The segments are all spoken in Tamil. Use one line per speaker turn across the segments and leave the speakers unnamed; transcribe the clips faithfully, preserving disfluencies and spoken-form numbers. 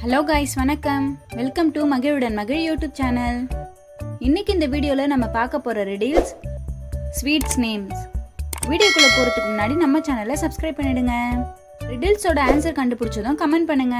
Hello guys, வணக்கம். Welcome to Magizhvudan Magizh YouTube channel. இன்னைக்கு இந்த வீடியோல நம்ம பார்க்க போற riddles sweets names. வீடியோக்குள்ள போறதுக்கு முன்னாடி நம்ம சேனலை subscribe பண்ணிடுங்க. riddles ஓட ஆன்சர் கண்டுபிடிச்சதும் கமெண்ட் பண்ணுங்க.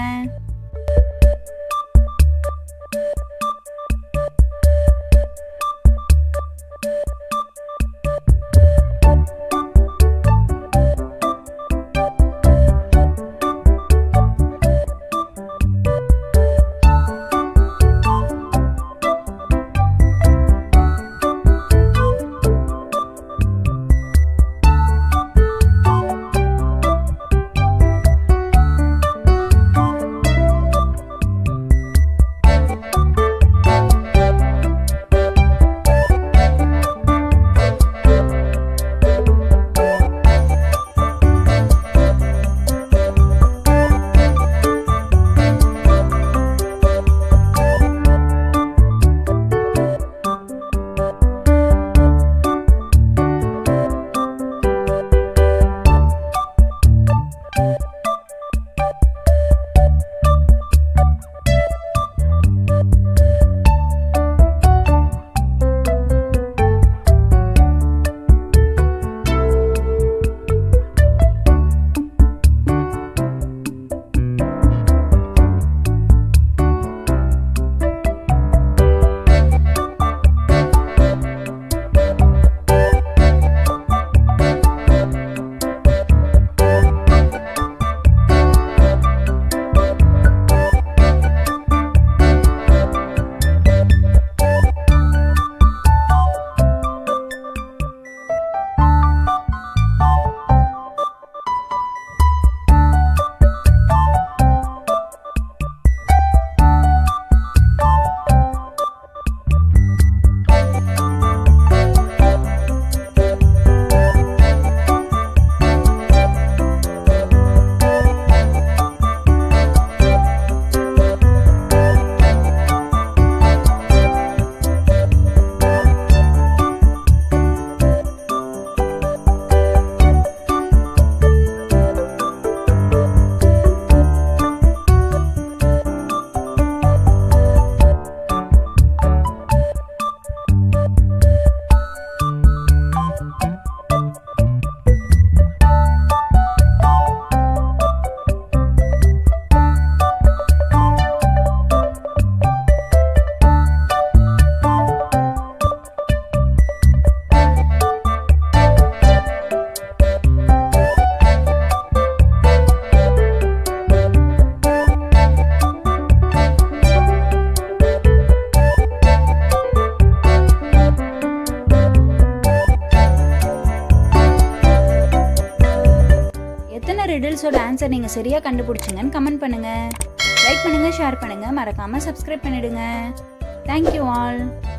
riddles ஓட ஆன்சர் நீங்க சரியா கண்டுபிடிச்சீங்கன்னு கமெண்ட் பண்ணுங்க. லைக் பண்ணுங்க, ஷேர் பண்ணுங்க, மறக்காம subscribe பண்ணிடுங்க. Thank you all.